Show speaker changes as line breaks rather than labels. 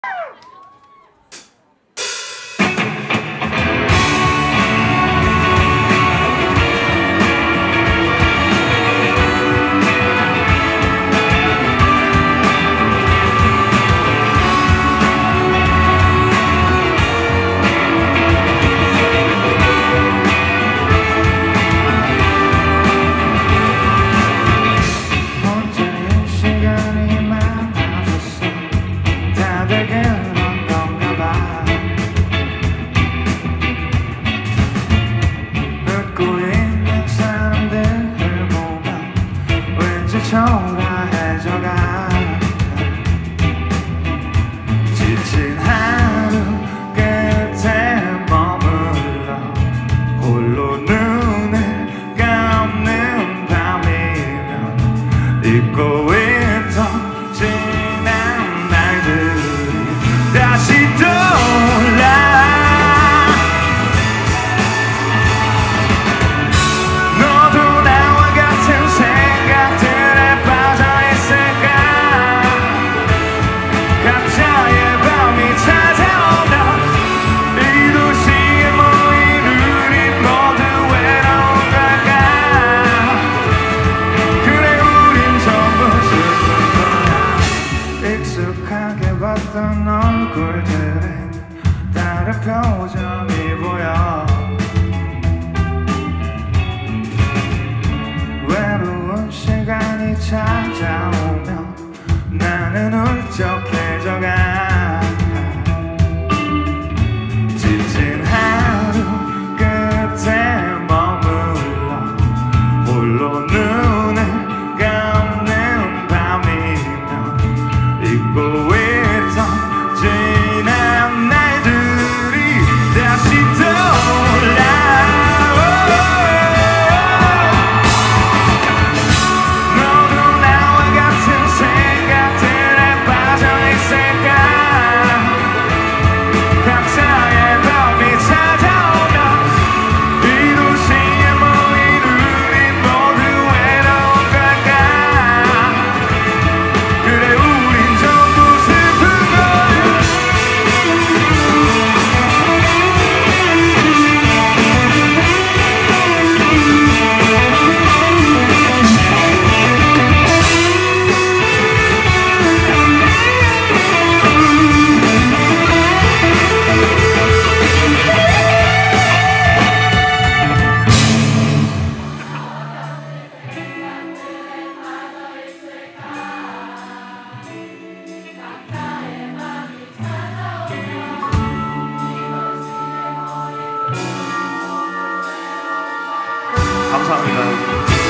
초라해져가 지친 하루 끝에 머물러 홀로 눈을 감는 밤이면 잊고 있던 지난 날들이 다시 떠올라. 익숙하게 봤던 얼굴들에 다른 표정이 보여. 외로운 시간이 찾아오면 나는 울적해져가. 지친 하루 끝에 머물러 홀로 눈을 감는 밤이면 잊고 있던 지난 날들이 다시 떠올라. 너도 나와 같은 생각들에 빠져 있을까. 각자의 밤이 찾아오면 이 도시에 모인 우리 모두 외로운 걸까. 그래 우린 전부 슬픈 거야. 감사합니다.